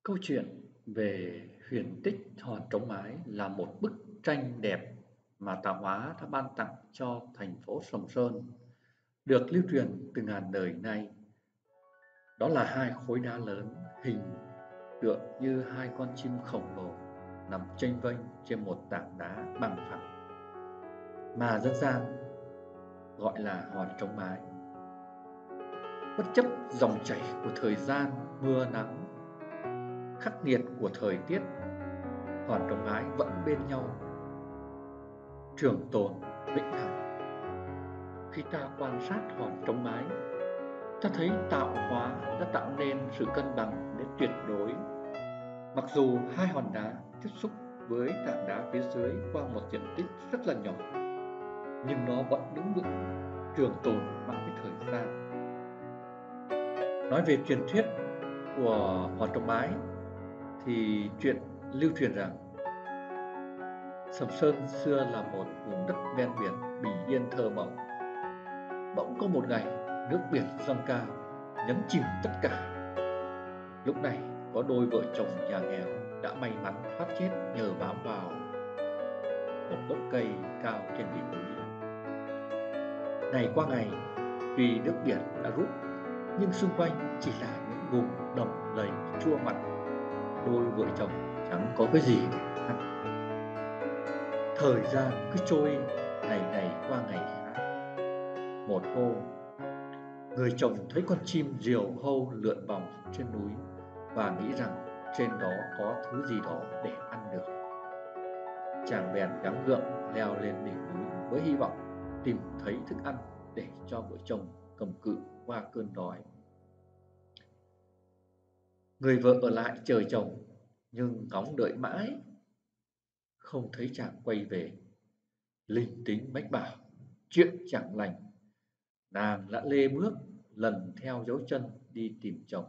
Câu chuyện về huyền tích Hòn Trống Mái là một bức tranh đẹp mà tạo hóa đã ban tặng cho thành phố Sầm Sơn, được lưu truyền từ ngàn đời nay. Đó là hai khối đá lớn hình tượng như hai con chim khổng lồ nằm chênh vênh trên một tảng đá bằng phẳng mà dân gian gọi là Hòn Trống Mái. Bất chấp dòng chảy của thời gian, mưa nắng, khắc nghiệt của thời tiết, Hòn Trống Mái vẫn bên nhau, trường tồn vĩnh hằng. Khi ta quan sát Hòn Trống Mái, ta thấy tạo hóa đã tạo nên sự cân bằng đến tuyệt đối. Mặc dù hai hòn đá tiếp xúc với tảng đá phía dưới qua một diện tích rất là nhỏ, nhưng nó vẫn đứng vững, trường tồn mãi với thời gian. Nói về truyền thuyết của Hòn Trống Mái thì chuyện lưu truyền rằng Sầm Sơn xưa là một vùng đất ven biển bình yên thơ mộng. Bỗng có một ngày, nước biển dâng cao, nhấn chìm tất cả. Lúc này, có đôi vợ chồng nhà nghèo đã may mắn thoát chết nhờ bám vào một gốc cây cao trên đỉnh núi. Ngày qua ngày, tuy nước biển đã rút, nhưng xung quanh chỉ là những vùng đầm lầy chua mặn. Đôi vợ chồng chẳng có cái gì để ăn. Thời gian cứ trôi, ngày này qua ngày khác. Một hôm, người chồng thấy con chim diều hâu lượn vòng trên núi và nghĩ rằng trên đó có thứ gì đó để ăn được. Chàng bèn gắng gượng leo lên đỉnh núi với hy vọng tìm thấy thức ăn để cho vợ chồng cầm cự qua cơn đói. Người vợ ở lại chờ chồng, nhưng ngóng đợi mãi không thấy chàng quay về. Linh tính mách bảo chuyện chẳng lành, nàng đã lê bước lần theo dấu chân đi tìm chồng.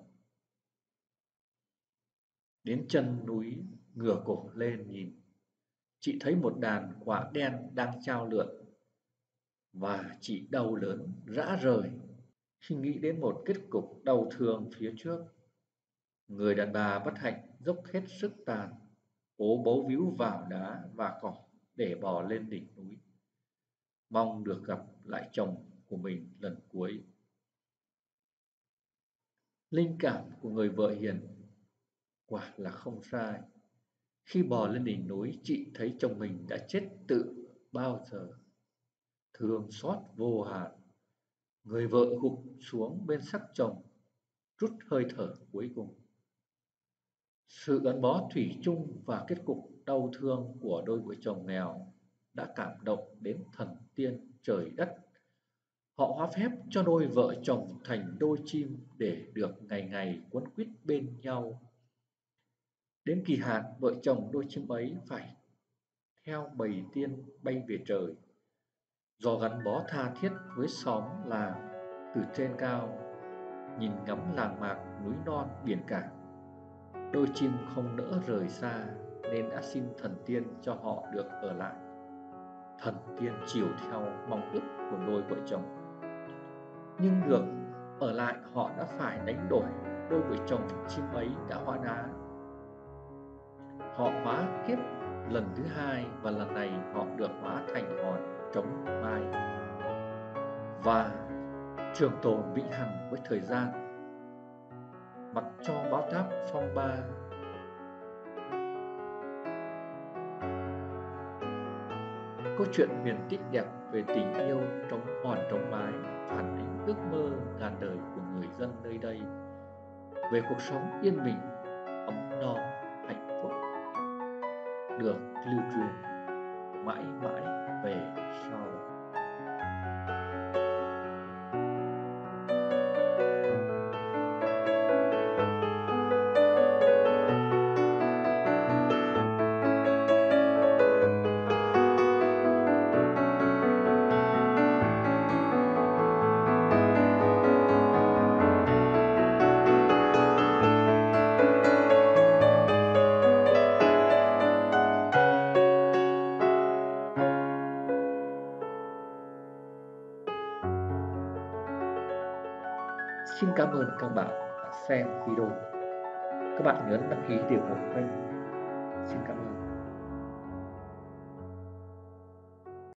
Đến chân núi, ngửa cổ lên nhìn, chị thấy một đàn quả đen đang chao lượn, và chị đau đớn rã rời khi nghĩ đến một kết cục đau thương phía trước. Người đàn bà bất hạnh dốc hết sức tàn, cố bấu víu vào đá và cỏ để bò lên đỉnh núi, mong được gặp lại chồng của mình lần cuối. Linh cảm của người vợ hiền quả là không sai. Khi bò lên đỉnh núi, chị thấy chồng mình đã chết tự bao giờ. Thương xót vô hạn, người vợ gục xuống bên xác chồng, rút hơi thở cuối cùng. Sự gắn bó thủy chung và kết cục đau thương của đôi vợ chồng nghèo đã cảm động đến thần tiên trời đất. Họ hóa phép cho đôi vợ chồng thành đôi chim để được ngày ngày quấn quýt bên nhau. Đến kỳ hạn, vợ chồng đôi chim ấy phải theo bầy tiên bay về trời. Do gắn bó tha thiết với xóm làng, từ trên cao nhìn ngắm làng mạc núi non biển cả, đôi chim không nỡ rời xa nên đã xin thần tiên cho họ được ở lại. Thần tiên chiều theo mong ước của đôi vợ chồng, nhưng được ở lại họ đã phải đánh đổi. Đôi vợ chồng chim ấy đã hóa đá. Họ hóa kiếp lần thứ hai, và lần này họ được hóa thành Hòn Trống Mái và trường tồn vĩnh hằng với thời gian, mặc cho bão táp phong ba. Câu chuyện huyền tích đẹp về tình yêu trong Hòn Trống Mái phản ánh ước mơ ngàn đời của người dân nơi đây về cuộc sống yên bình, ấm no, hạnh phúc, được lưu truyền mãi mãi về sau. Xin cảm ơn các bạn đã xem video. Các bạn nhớ đăng ký để ủng hộ kênh. Xin cảm ơn.